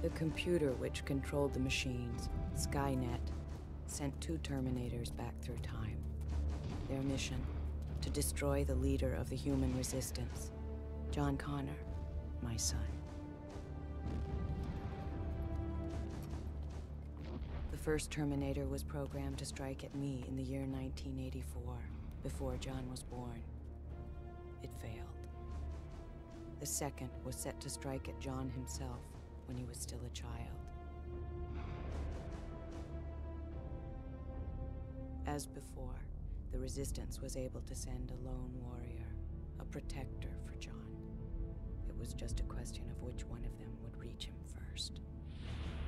The computer which controlled the machines, Skynet, sent 2 Terminators back through time. Their mission, to destroy the leader of the human resistance, John Connor, my son. The first Terminator was programmed to strike at me in the year 1984, before John was born. It failed. The second was set to strike at John himself when he was still a child. As before, the Resistance was able to send a lone warrior, a protector for John. It was just a question of which one of them would reach him first.